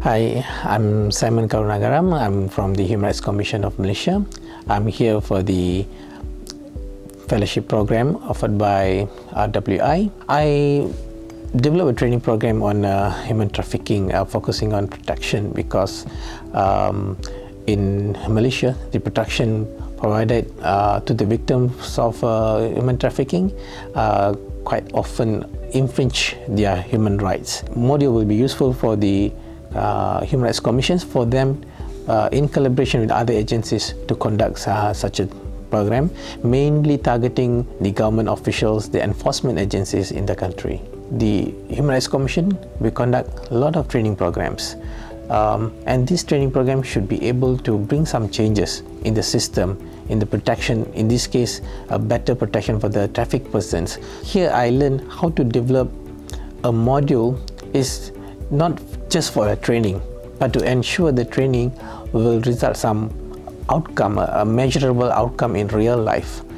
Hi, I'm Simon Karunaguram. I'm from the Human Rights Commission of Malaysia. I'm here for the fellowship program offered by RWI. I developed a training program on human trafficking, focusing on protection, because in Malaysia, the protection provided to the victims of human trafficking quite often infringe their human rights. Module will be useful for the Human Rights Commissions, for them in collaboration with other agencies to conduct such a program, mainly targeting the government officials, the enforcement agencies in the country. The Human Rights Commission will conduct a lot of training programs, and this training program should be able to bring some changes in the system, in the protection, in this case a better protection for the trafficked persons. Here I learned how to develop a module is not just for a training, but to ensure the training will result some outcome, a measurable outcome in real life.